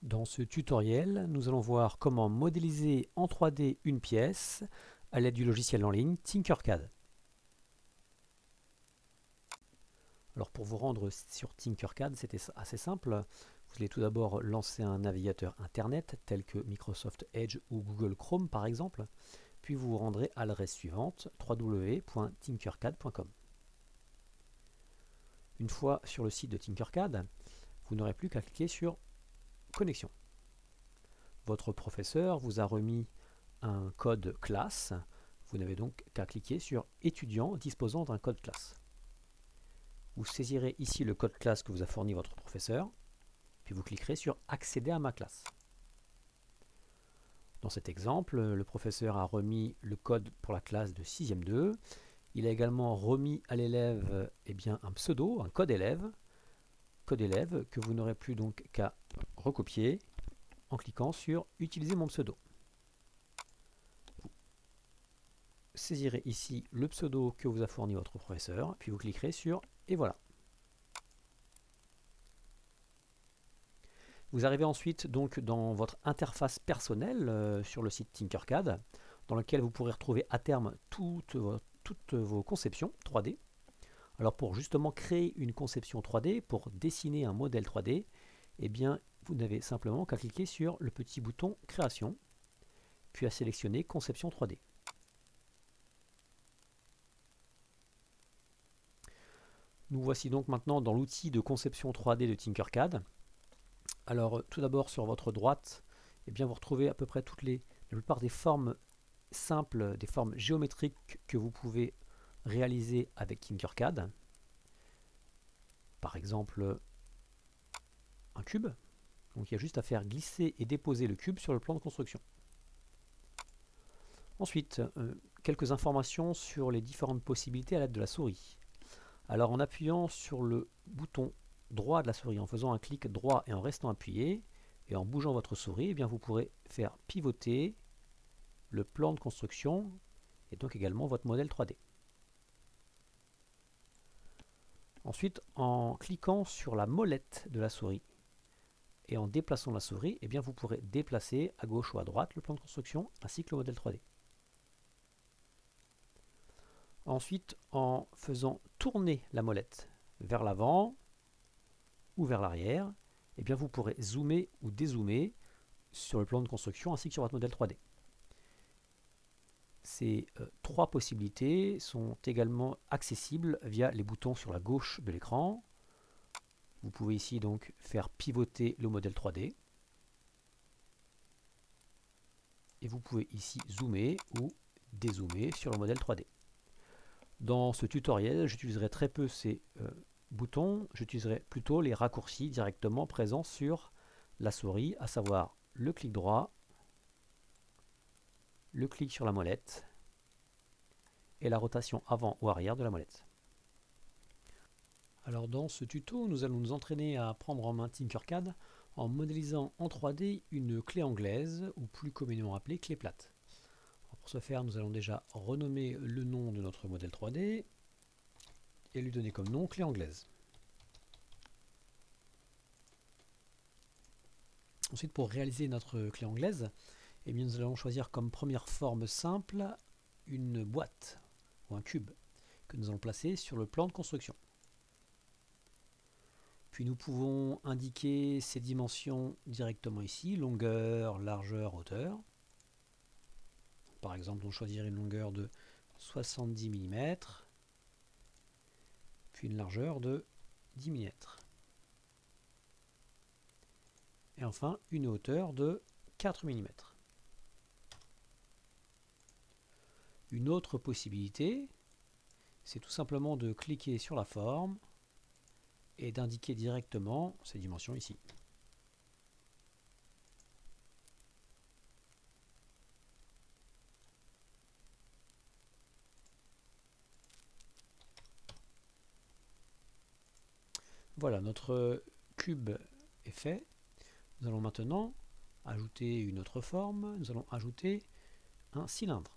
Dans ce tutoriel, nous allons voir comment modéliser en 3D une pièce à l'aide du logiciel en ligne Tinkercad. Alors pour vous rendre sur Tinkercad, c'était assez simple. Vous allez tout d'abord lancer un navigateur internet tel que Microsoft Edge ou Google Chrome par exemple, puis vous vous rendrez à l'adresse suivante www.tinkercad.com. Une fois sur le site de Tinkercad, vous n'aurez plus qu'à cliquer sur Connexion. Votre professeur vous a remis un code classe. Vous n'avez donc qu'à cliquer sur étudiant disposant d'un code classe. Vous saisirez ici le code classe que vous a fourni votre professeur, puis vous cliquerez sur accéder à ma classe. Dans cet exemple, le professeur a remis le code pour la classe de 6e 2. Il a également remis à l'élève un pseudo, un code élève que vous n'aurez plus donc qu'à recopier en cliquant sur utiliser mon pseudo. Vous saisirez ici le pseudo que vous a fourni votre professeur, puis vous cliquerez sur et voilà. Vous arrivez ensuite donc dans votre interface personnelle sur le site Tinkercad, dans lequel vous pourrez retrouver à terme toutes vos conceptions 3D. Alors pour justement créer une conception 3D, pour dessiner un modèle 3D, eh bien vous n'avez simplement qu'à cliquer sur le petit bouton Création, puis à sélectionner Conception 3D. Nous voici donc maintenant dans l'outil de conception 3D de Tinkercad. Alors tout d'abord sur votre droite, eh bien, vous retrouvez à peu près la plupart des formes simples, des formes géométriques que vous pouvez réaliser avec Tinkercad. Par exemple, un cube. Donc il y a juste à faire glisser et déposer le cube sur le plan de construction. Ensuite, quelques informations sur les différentes possibilités à l'aide de la souris. Alors en appuyant sur le bouton droit de la souris, en faisant un clic droit et en restant appuyé, et en bougeant votre souris, eh bien, vous pourrez faire pivoter le plan de construction et donc également votre modèle 3D. Ensuite, en cliquant sur la molette de la souris et en déplaçant la souris, eh bien, vous pourrez déplacer à gauche ou à droite le plan de construction ainsi que le modèle 3D. Ensuite, en faisant tourner la molette vers l'avant ou vers l'arrière, eh bien, vous pourrez zoomer ou dézoomer sur le plan de construction ainsi que sur votre modèle 3D. Ces trois possibilités sont également accessibles via les boutons sur la gauche de l'écran. Vous pouvez ici donc faire pivoter le modèle 3D. Et vous pouvez ici zoomer ou dézoomer sur le modèle 3D. Dans ce tutoriel, j'utiliserai très peu ces boutons, j'utiliserai plutôt les raccourcis directement présents sur la souris, à savoir le clic droit, le clic sur la molette et la rotation avant ou arrière de la molette. Alors dans ce tuto, nous allons nous entraîner à prendre en main Tinkercad en modélisant en 3D une clé anglaise, ou plus communément appelée clé plate. Alors pour ce faire, nous allons déjà renommer le nom de notre modèle 3D et lui donner comme nom clé anglaise. Ensuite, pour réaliser notre clé anglaise, eh bien, nous allons choisir comme première forme simple une boîte ou un cube que nous allons placer sur le plan de construction. Puis nous pouvons indiquer ses dimensions directement ici, longueur, largeur, hauteur. Par exemple, on choisirait une longueur de 70 mm, puis une largeur de 10 mm. Et enfin, une hauteur de 4 mm. Une autre possibilité, c'est tout simplement de cliquer sur la forme et d'indiquer directement ces dimensions ici. Voilà, notre cube est fait. Nous allons maintenant ajouter une autre forme. Nous allons ajouter un cylindre,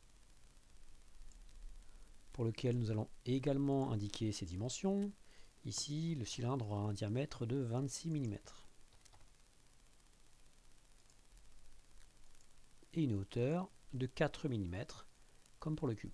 pour lequel nous allons également indiquer ses dimensions. Ici, le cylindre a un diamètre de 26 mm. et une hauteur de 4 mm, comme pour le cube.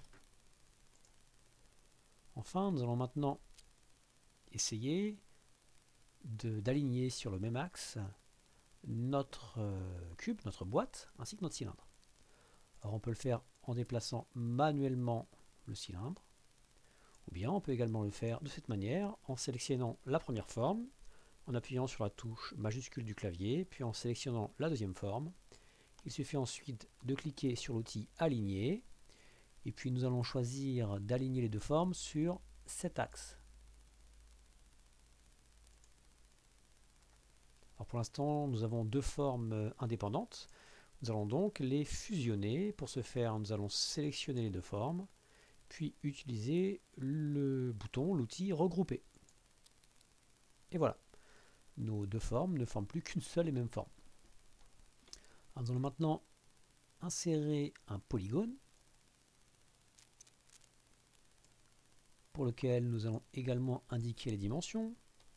Enfin, nous allons maintenant essayer d'aligner sur le même axe notre cube, notre boîte, ainsi que notre cylindre. Alors on peut le faire en déplaçant manuellement le cylindre, ou bien on peut également le faire de cette manière, en sélectionnant la première forme, en appuyant sur la touche majuscule du clavier, puis en sélectionnant la deuxième forme. Il suffit ensuite de cliquer sur l'outil Aligner, et puis nous allons choisir d'aligner les deux formes sur cet axe. Alors pour l'instant, nous avons deux formes indépendantes. Nous allons donc les fusionner. Pour ce faire, nous allons sélectionner les deux formes, puis utiliser le bouton, l'outil Regrouper. Et voilà, nos deux formes ne forment plus qu'une seule et même forme. Alors nous allons maintenant insérer un polygone, pour lequel nous allons également indiquer les dimensions.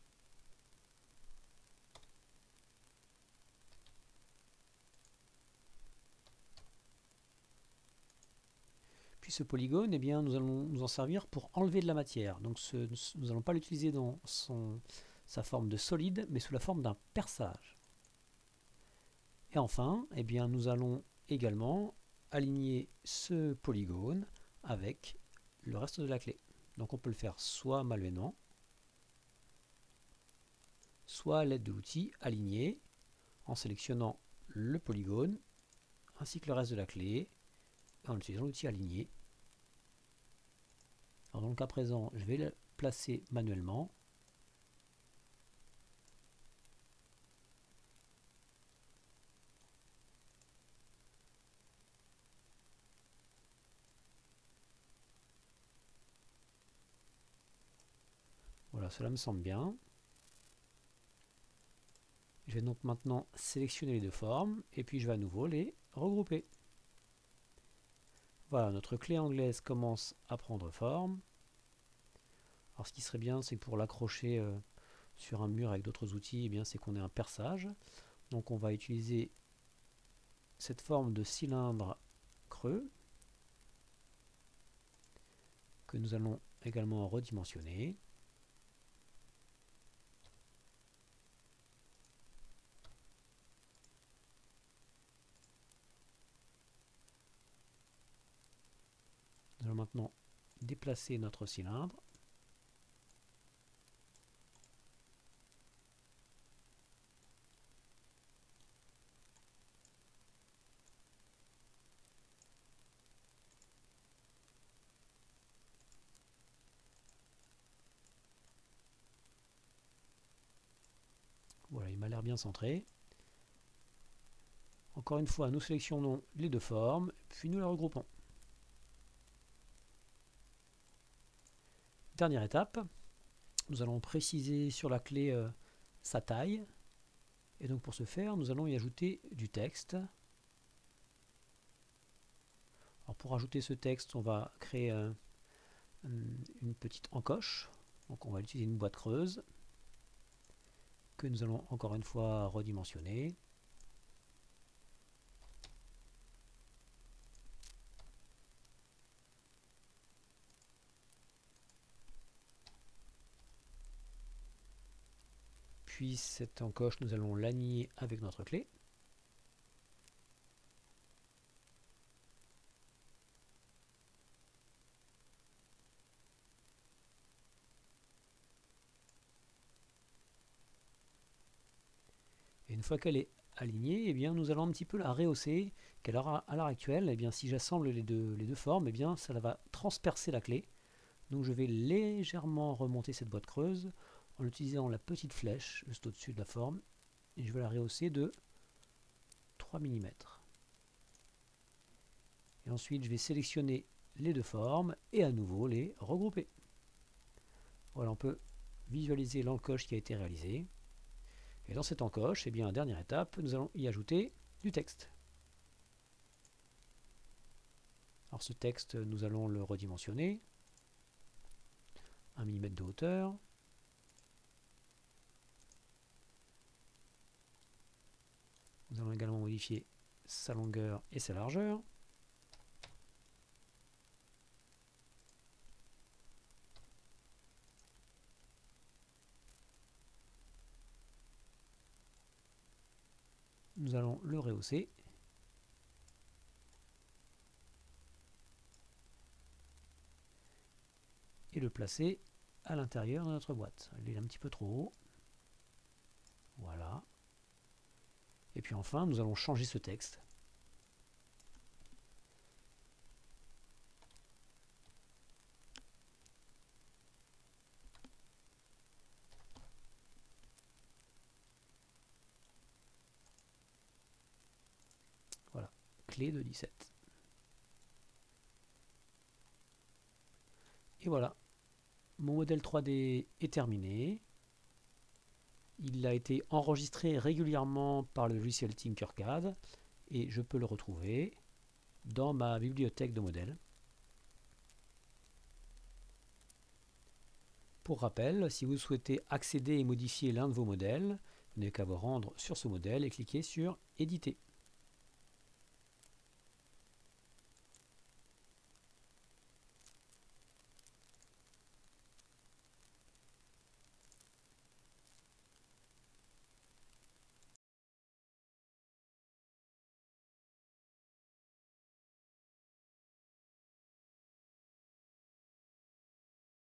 Puis ce polygone, eh bien, nous allons nous en servir pour enlever de la matière. Donc nous n'allons pas l'utiliser dans sa forme de solide, mais sous la forme d'un perçage. Et enfin, eh bien, nous allons également aligner ce polygone avec le reste de la clé. Donc on peut le faire soit manuellement, soit à l'aide de l'outil Aligner, en sélectionnant le polygone ainsi que le reste de la clé, et en utilisant l'outil Aligner. Alors dans le cas présent, je vais le placer manuellement. Voilà, cela me semble bien. Je vais donc maintenant sélectionner les deux formes et puis je vais à nouveau les regrouper. Voilà, notre clé anglaise commence à prendre forme. Alors ce qui serait bien, c'est pour l'accrocher sur un mur avec d'autres outils, eh bien c'est qu'on ait un perçage. Donc on va utiliser cette forme de cylindre creux que nous allons également redimensionner. Nous allons maintenant déplacer notre cylindre. Voilà, il m'a l'air bien centré. Encore une fois, nous sélectionnons les deux formes, puis nous les regroupons. Dernière étape, nous allons préciser sur la clé sa taille. Et donc pour ce faire, nous allons y ajouter du texte. Alors pour ajouter ce texte, on va créer une petite encoche. Donc on va utiliser une boîte creuse que nous allons encore une fois redimensionner. Puis cette encoche, nous allons l'aligner avec notre clé. Et une fois qu'elle est alignée, eh bien, nous allons un petit peu la rehausser, qu'à l'heure actuelle, eh bien, si j'assemble les deux formes, eh bien, ça va transpercer la clé. Donc je vais légèrement remonter cette boîte creuse en utilisant la petite flèche juste au-dessus de la forme, et je vais la rehausser de 3 mm. Et ensuite, je vais sélectionner les deux formes et à nouveau les regrouper. Voilà, on peut visualiser l'encoche qui a été réalisée. Et dans cette encoche, eh bien, dernière étape, nous allons y ajouter du texte. Alors ce texte, nous allons le redimensionner. 1 mm de hauteur. Nous allons également modifier sa longueur et sa largeur. Nous allons le rehausser. Et le placer à l'intérieur de notre boîte. Il est un petit peu trop haut. Voilà. Et puis enfin, nous allons changer ce texte. Voilà, clé de 17. Et voilà, mon modèle 3D est terminé. Il a été enregistré régulièrement par le logiciel Tinkercad et je peux le retrouver dans ma bibliothèque de modèles. Pour rappel, si vous souhaitez accéder et modifier l'un de vos modèles, vous n'avez qu'à vous rendre sur ce modèle et cliquer sur Éditer.